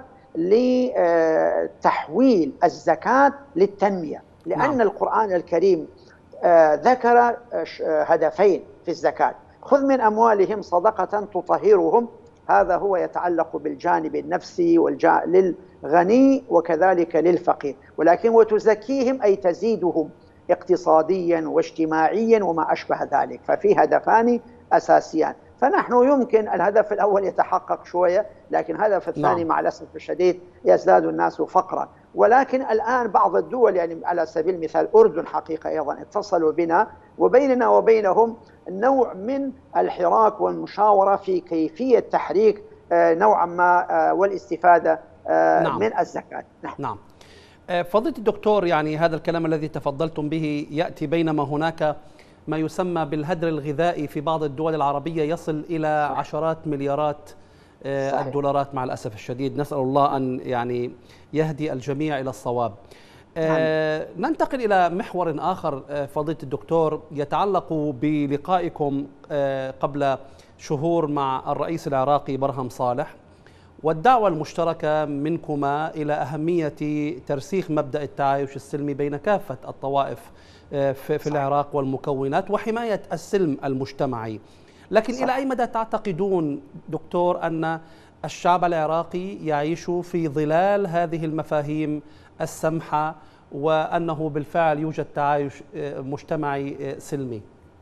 لتحويل الزكاة للتنمية، لأن القرآن الكريم ذكر هدفين في الزكاة: خذ من أموالهم صدقة تطهرهم، هذا هو يتعلق بالجانب النفسي للغني وكذلك للفقير، ولكن وتزكيهم أي تزيدهم اقتصاديا واجتماعيا وما أشبه ذلك. ففي هدفان أساسيان، فنحن يمكن الهدف الأول يتحقق شوية، لكن الهدف الثاني مع الأسف الشديد يزداد الناس فقرا. ولكن الآن بعض الدول يعني على سبيل المثال أردن حقيقة أيضا اتصلوا بنا، وبيننا وبينهم نوع من الحراك والمشاورة في كيفية تحريك نوعا ما والاستفادة من الزكاة. نعم. فضيلة الدكتور، يعني هذا الكلام الذي تفضلتم به يأتي بينما هناك ما يسمى بالهدر الغذائي في بعض الدول العربية يصل إلى عشرات مليارات الدولارات مع الأسف الشديد. نسأل الله أن يعني يهدي الجميع إلى الصواب. ننتقل إلى محور آخر فضيلة الدكتور يتعلق بلقائكم قبل شهور مع الرئيس العراقي برهم صالح، والدعوة المشتركة منكما إلى أهمية ترسيخ مبدأ التعايش السلمي بين كافة الطوائف في العراق والمكونات وحماية السلم المجتمعي. لكن إلى أي مدى تعتقدون دكتور أن الشعب العراقي يعيش في ظلال هذه المفاهيم السمحة، وأنه بالفعل يوجد تعايش مجتمعي سلمي؟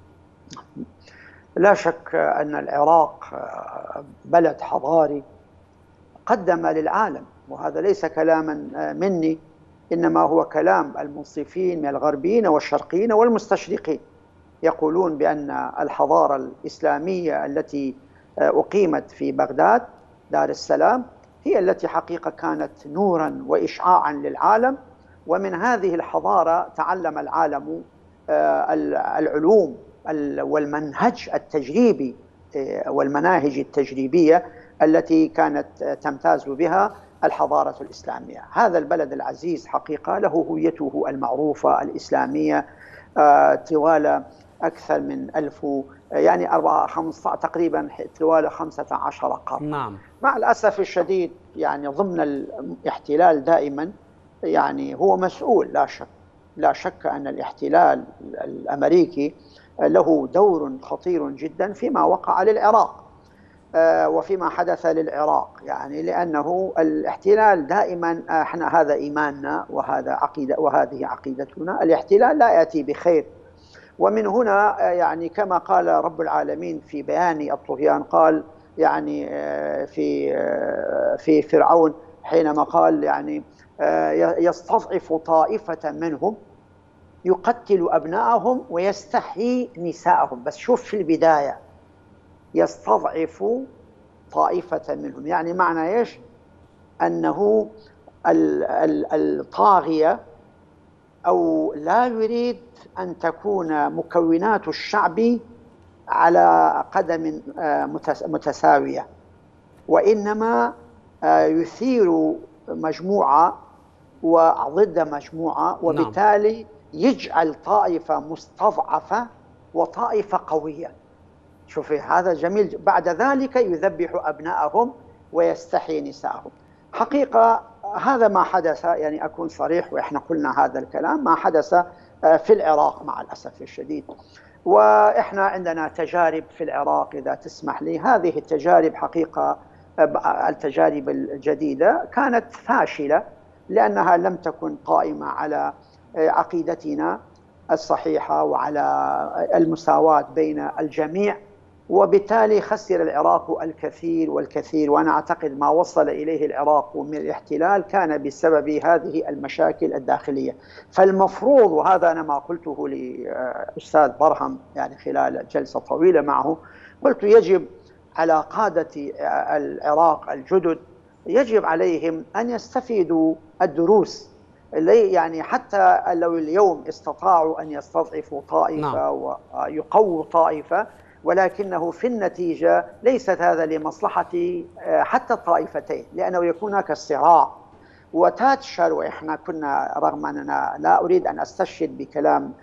لا شك أن العراق بلد حضاري قدم للعالم، وهذا ليس كلاما مني، إنما هو كلام المنصفين من الغربيين والشرقيين والمستشرقين. يقولون بأن الحضارة الإسلامية التي أقيمت في بغداد دار السلام هي التي حقيقة كانت نورا وإشعاعا للعالم، ومن هذه الحضارة تعلم العالم العلوم والمنهج التجريبي والمناهج التجريبية التي كانت تمتاز بها الحضارة الإسلامية. هذا البلد العزيز حقيقة له هويته المعروفة الإسلامية طوال أكثر من 1000 يعني 15 تقريبا طوال 15 قرن. نعم. مع الأسف الشديد يعني ضمن الاحتلال دائما يعني هو مسؤول لا شك، لا شك أن الاحتلال الأمريكي له دور خطير جدا فيما وقع للعراق وفيما حدث للعراق، يعني لأنه الاحتلال دائما احنا هذا إيماننا وهذه عقيدتنا، الاحتلال لا يأتي بخير. ومن هنا يعني كما قال رب العالمين في بيان الطغيان، قال يعني في فرعون حينما قال يعني يستضعف طائفة منهم يقتل أبناءهم ويستحيي نساءهم. بس شوف في البداية يستضعف طائفة منهم، يعني معنى إيش؟ أنه الطاغية أو لا يريد أن تكون مكونات الشعب على قدم متساوية، وإنما يثير مجموعة وضد مجموعة، وبالتالي يجعل طائفة مستضعفة وطائفة قوية. شوفي هذا جميل. بعد ذلك يذبح أبناءهم ويستحيي نساءهم. حقيقة هذا ما حدث، يعني أكون صريح وإحنا قلنا هذا الكلام، ما حدث في العراق مع الأسف الشديد. وإحنا عندنا تجارب في العراق إذا تسمح لي. هذه التجارب حقيقة التجارب الجديدة كانت فاشلة لأنها لم تكن قائمة على عقيدتنا الصحيحة وعلى المساواة بين الجميع، وبالتالي خسر العراق الكثير والكثير. وأنا أعتقد ما وصل إليه العراق من الاحتلال كان بسبب هذه المشاكل الداخلية. فالمفروض، وهذا أنا ما قلته لأستاذ برهم يعني خلال جلسة طويلة معه، قلت يجب على قادة العراق الجدد، يجب عليهم أن يستفيدوا الدروس، يعني حتى لو اليوم استطاعوا أن يستضعفوا طائفة ويقووا طائفة، ولكنه في النتيجة ليست هذا لمصلحة حتى الطائفتين، لأنه يكون هناك صراع. وتاتشر، وإحنا كنا رغم أننا لا أريد أن أستشهد بكلام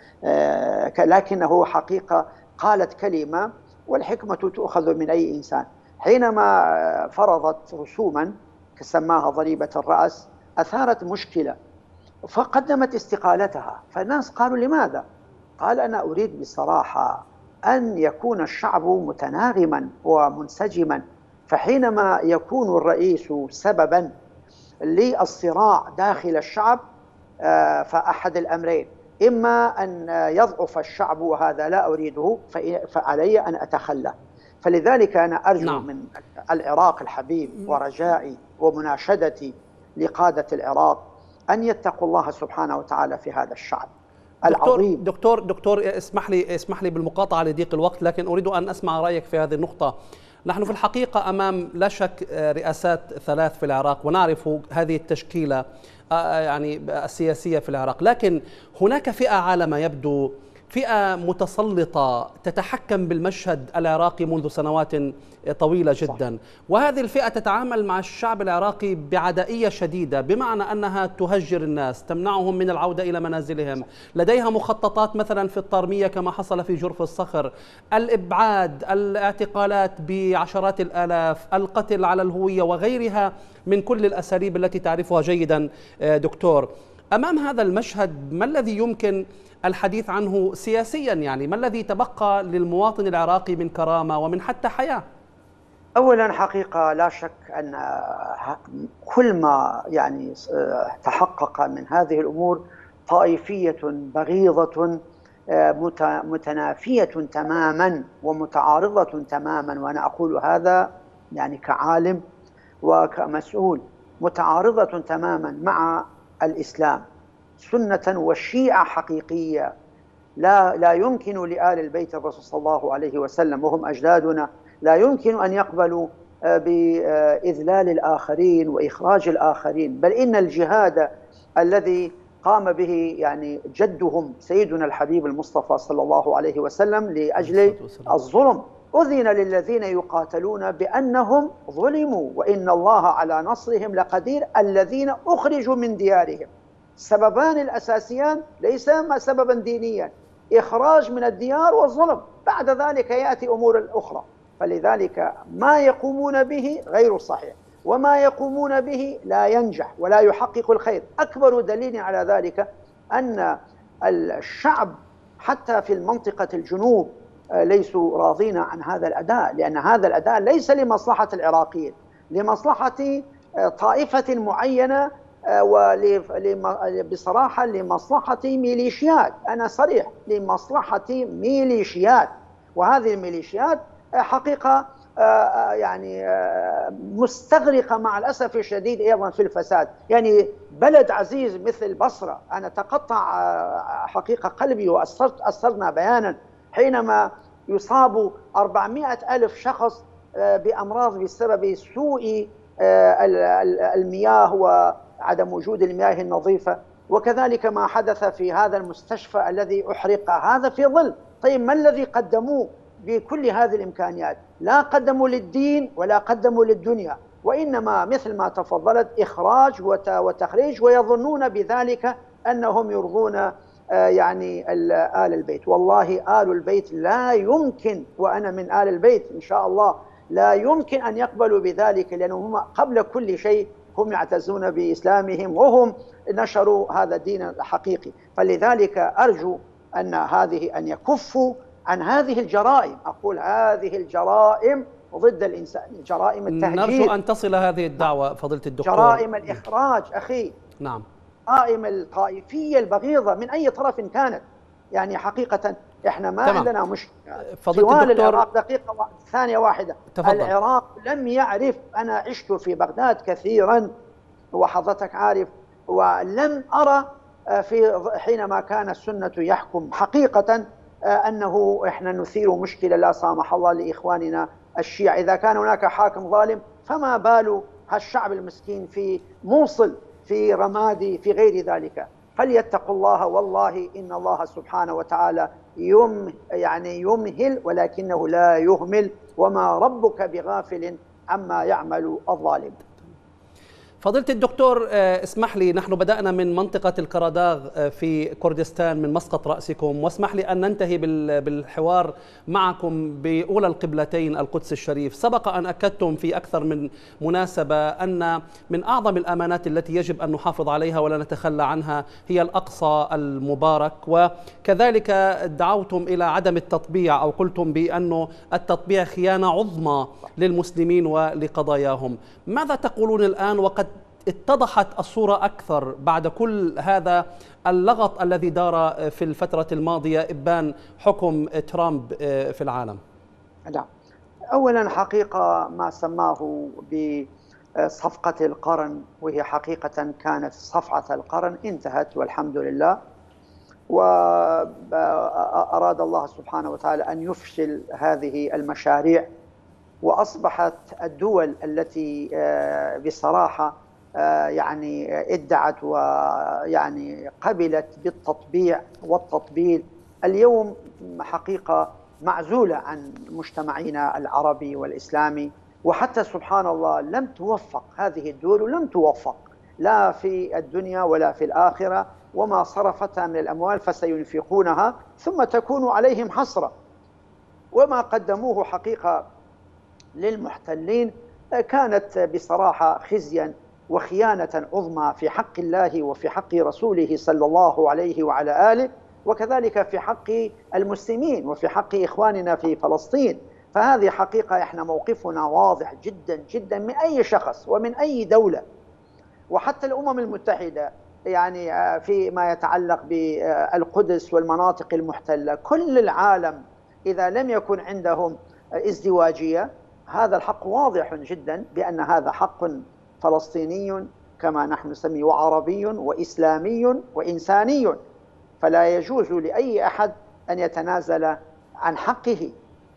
لكنه حقيقة قالت كلمة والحكمة تؤخذ من أي إنسان، حينما فرضت رسوما سماها ضريبة الرأس أثارت مشكلة فقدمت استقالتها. فالناس قالوا لماذا؟ قال أنا أريد بصراحة أن يكون الشعب متناغما ومنسجما، فحينما يكون الرئيس سببا للصراع داخل الشعب فأحد الأمرين، إما أن يضعف الشعب وهذا لا أريده فعلي أن أتخلى. فلذلك أنا أرجو من العراق الحبيب ورجائي ومناشدتي لقادة العراق أن يتقوا الله سبحانه وتعالى في هذا الشعب العظيم. دكتور اسمح لي بالمقاطعة لضيق الوقت، لكن أريد أن أسمع رأيك في هذه النقطة. نحن في الحقيقة أمام لا شك رئاسات ثلاث في العراق، ونعرف هذه التشكيلة يعني السياسية في العراق، لكن هناك فئة على ما يبدو فئة متسلطة تتحكم بالمشهد العراقي منذ سنوات طويلة جدا، وهذه الفئة تتعامل مع الشعب العراقي بعدائية شديدة، بمعنى أنها تهجر الناس، تمنعهم من العودة إلى منازلهم، لديها مخططات مثلا في الطارمية كما حصل في جرف الصخر، الإبعاد، الاعتقالات بعشرات الآلاف، القتل على الهوية وغيرها من كل الأساليب التي تعرفها جيدا دكتور. أمام هذا المشهد ما الذي يمكن الحديث عنه سياسيا؟ يعني ما الذي تبقى للمواطن العراقي من كرامة ومن حتى حياة؟ أولا حقيقة لا شك أن كل ما يعني تحقق من هذه الأمور طائفية بغيضة متنافية تماما ومتعارضة تماما، وأنا أقول هذا يعني كعالم وكمسؤول، متعارضة تماما مع الإسلام سنة وشيعة حقيقية. لا يمكن لآل البيت الرسول صلى الله عليه وسلم وهم أجدادنا لا يمكن أن يقبلوا بإذلال الآخرين وإخراج الآخرين، بل إن الجهاد الذي قام به يعني جدهم سيدنا الحبيب المصطفى صلى الله عليه وسلم لأجل الظلم، أذن للذين يقاتلون بأنهم ظلموا وإن الله على نصرهم لقدير، الذين أخرجوا من ديارهم. السببان الأساسيان ليس سببا دينيا، إخراج من الديار والظلم، بعد ذلك يأتي أمور الأخرى. فلذلك ما يقومون به غير صحيح، وما يقومون به لا ينجح ولا يحقق الخير. أكبر دليل على ذلك أن الشعب حتى في المنطقة الجنوب ليسوا راضين عن هذا الأداء، لأن هذا الأداء ليس لمصلحة العراقيين، لمصلحة طائفة معينة، وبصراحة لمصلحة ميليشيات. أنا صريح، لمصلحة ميليشيات، وهذه الميليشيات حقيقة يعني مستغرقة مع الأسف الشديد أيضا في الفساد. يعني بلد عزيز مثل بصرة، أنا تقطع حقيقة قلبي وأسرنا بيانا حينما يصاب 400 ألف شخص بأمراض بسبب سوء المياه وعدم وجود المياه النظيفة، وكذلك ما حدث في هذا المستشفى الذي أحرق، هذا في ظل. طيب ما الذي قدموه بكل هذه الإمكانيات؟ لا قدموا للدين ولا قدموا للدنيا، وإنما مثل ما تفضلت إخراج وتخريج، ويظنون بذلك أنهم يرضون يعني آل البيت. والله آل البيت لا يمكن، وأنا من آل البيت إن شاء الله، لا يمكن أن يقبلوا بذلك، لأنهم قبل كل شيء هم يعتزون بإسلامهم، وهم نشروا هذا الدين الحقيقي. فلذلك أرجو أن يكفوا عن هذه الجرائم. أقول هذه الجرائم ضد الإنسان، جرائم التهجير. نرجو أن تصل هذه الدعوة فضيلة الدكتور. جرائم الإخراج أخي، نعم، جرائم الطائفية البغيضة من أي طرف كانت. يعني حقيقة إحنا ما عندنا مشكلة. فضيلة الدكتور، العراق دقيقة ثانية واحدة، تفضل. العراق لم يعرف، أنا عشت في بغداد كثيرا وحضرتك عارف، ولم أرى في حينما كان السنة يحكم حقيقة أنه إحنا نثير مشكلة لا سامح الله لإخواننا الشيعة. إذا كان هناك حاكم ظالم فما بال هالشعب المسكين في موصل، في رمادي، في غير ذلك. فليتقوا الله، والله إن الله سبحانه وتعالى يمهل ولكنه لا يهمل، وما ربك بغافل عما يعمل الظالم. فضيلة الدكتور، اسمح لي، نحن بدأنا من منطقة القراداغ في كردستان من مسقط رأسكم، واسمح لي أن ننتهي بالحوار معكم بأولى القبلتين القدس الشريف. سبق أن أكدتم في أكثر من مناسبة أن من أعظم الأمانات التي يجب أن نحافظ عليها ولا نتخلى عنها هي الأقصى المبارك، وكذلك دعوتم إلى عدم التطبيع، أو قلتم بأنه التطبيع خيانة عظمى للمسلمين ولقضاياهم. ماذا تقولون الآن وقد اتضحت الصورة أكثر بعد كل هذا اللغط الذي دار في الفترة الماضية إبان حكم ترامب في العالم؟ نعم، أولا حقيقة ما سماه بصفقة القرن، وهي حقيقة كانت صفعة القرن، انتهت والحمد لله. وأراد الله سبحانه وتعالى أن يفشل هذه المشاريع، وأصبحت الدول التي بصراحة يعني ادعت ويعني قبلت بالتطبيع والتطبيل اليوم حقيقة معزولة عن مجتمعنا العربي والإسلامي. وحتى سبحان الله لم توفق هذه الدول، ولم توفق لا في الدنيا ولا في الآخرة، وما صرفتها من الأموال فسينفقونها ثم تكون عليهم حسرة. وما قدموه حقيقة للمحتلين كانت بصراحة خزيا وخيانة عظمى في حق الله وفي حق رسوله صلى الله عليه وعلى آله، وكذلك في حق المسلمين وفي حق إخواننا في فلسطين. فهذه حقيقة إحنا موقفنا واضح جدا جدا من أي شخص ومن أي دولة، وحتى الأمم المتحدة يعني فيما يتعلق بالقدس والمناطق المحتلة. كل العالم إذا لم يكن عندهم ازدواجية، هذا الحق واضح جدا بأن هذا حق فلسطيني كما نحن نسميه، وعربي وإسلامي وإنساني، فلا يجوز لأي أحد أن يتنازل عن حقه.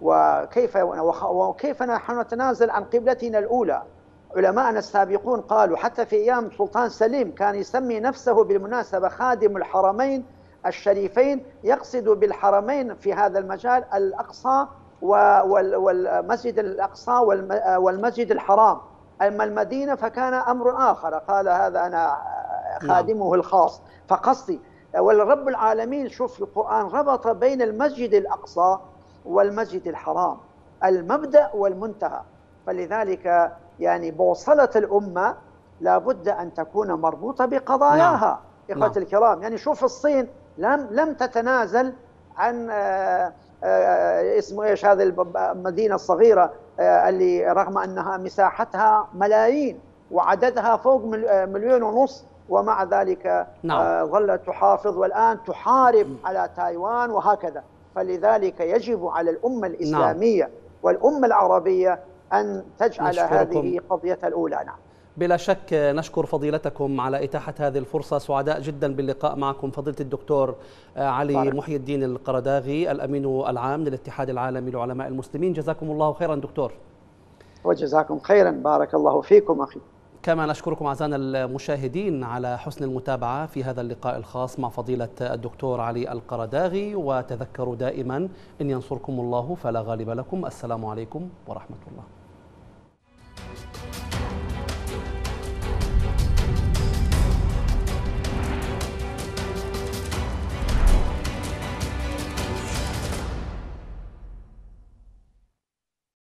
وكيف نحن نتنازل عن قبلتنا الأولى؟ علماءنا السابقون قالوا، حتى في أيام سلطان سليم كان يسمي نفسه بالمناسبة خادم الحرمين الشريفين، يقصد بالحرمين في هذا المجال الأقصى والمسجد الأقصى والمسجد الحرام. أما المدينة فكان أمر آخر، قال هذا أنا خادمه الخاص. فقصدي والرب العالمين، شوف في القرآن ربط بين المسجد الأقصى والمسجد الحرام، المبدأ والمنتهى. فلذلك يعني بوصلة الأمة لابد أن تكون مربوطة بقضاياها. إخوة الكرام، يعني شوف الصين لم تتنازل عن اسمه ايش هذه المدينه الصغيره اللي رغم انها مساحتها ملايين وعددها فوق 1.5 مليون، ومع ذلك ظلت تحافظ والان تحارب على تايوان وهكذا. فلذلك يجب على الامه الاسلاميه والامه العربيه ان تجعل هذه قضيتها الاولى. نعم. بلا شك نشكر فضيلتكم على إتاحة هذه الفرصة، سعداء جدا باللقاء معكم فضيلة الدكتور علي محي الدين القرداغي الأمين العام للاتحاد العالمي لعلماء المسلمين. جزاكم الله خيرا دكتور. وجزاكم خيرا، بارك الله فيكم أخي. كما نشكركم أعزائنا المشاهدين على حسن المتابعة في هذا اللقاء الخاص مع فضيلة الدكتور علي القرداغي، وتذكروا دائما إن ينصركم الله فلا غالب لكم. السلام عليكم ورحمة الله.